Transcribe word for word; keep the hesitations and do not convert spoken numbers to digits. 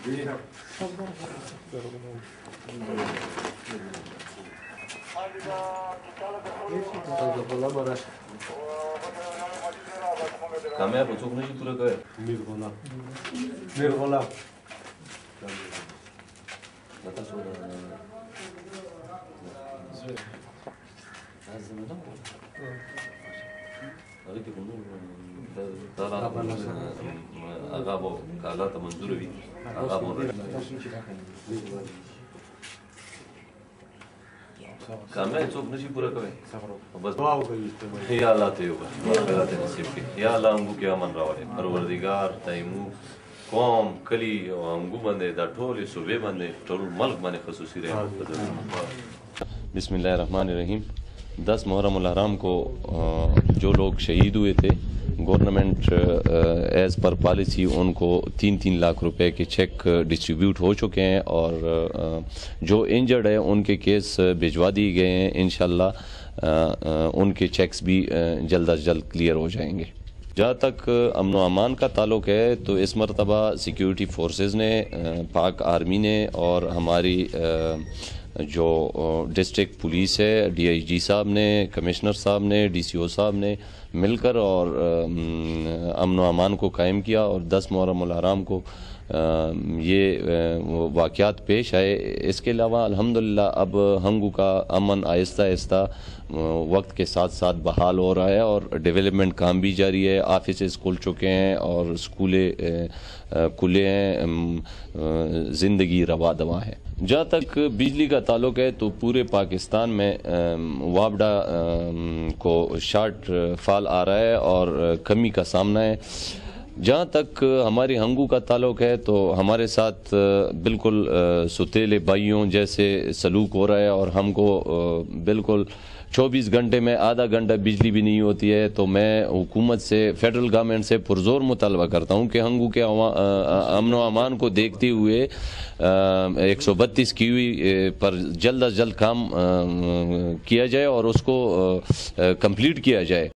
کامیاب څوک نشي پوره کوي. میر غلام میر غلام متى شو لازم ندور هذيك النور طلع اغابو قالات منظور بي اغابو کامل څوک نشي پورا کوي بس دعا وکړئ. یا الله ته یو خیرات نصیب کړي. یا الله موږ کې امن راوړي. پروردگار تایمو قوم کلی او موږ باندې دا ټول صوبې باندې ټول ملک باندې خصوصي رحمت. بسم اللہ الرحمن الرحیم. دس محرم الحرام کو جو لوگ شہید ہوئے تھے گورنمنٹ ایز پر پالیسی ان کو تین تین لاکھ روپے کے چیک ڈسٹریبیوٹ ہو چکے ہیں اور جو انجرڈ ہے ان کے کیس بھجوا دیے گئے ہیں. انشاءاللہ ان کے چیکس بھی جلد از جلد کلیئر ہو جائیں گے. جہاں تک امن و امان کا تعلق ہے تو اس مرتبہ سیکیورٹی فورسز نے پاک آرمی نے اور ہماری جو ڈسٹرکٹ پولیس ہے ڈی آئی جی صاحب نے کمشنر صاحب نے ڈی سی او صاحب نے مل کر اور امن و امان کو قائم کیا اور دس محرم الحرام کو یہ واقعات پیش آئے. اس کے علاوہ الحمدللہ اب ہنگو کا امن آہستہ آہستہ وقت کے ساتھ ساتھ بحال ہو رہا ہے اور ڈیولپمنٹ کام بھی جاری ہے. آفیسز کھل چکے ہیں اور اسکولیں کھلے ہیں. زندگی روا دوا ہے. جہاں تک بجلی کا تعلق ہے تو پورے پاکستان میں وابڈا کو شارٹ فال آ رہا ہے اور کمی کا سامنا ہے. جہاں تک ہماری ہنگو کا تعلق ہے تو ہمارے ساتھ بالکل ستیلے بھائیوں جیسے سلوک ہو رہا ہے اور ہم کو بالکل چوبیس گھنٹے میں آدھا گھنٹہ بجلی بھی نہیں ہوتی ہے. تو میں حکومت سے فیڈرل گورنمنٹ سے پرزور مطالبہ کرتا ہوں کہ ہنگو کے امن و امان کو دیکھتے ہوئے ایک سو بتیس کی ہوئی پر جلد از جلد کام کیا جائے اور اس کو کمپلیٹ کیا جائے.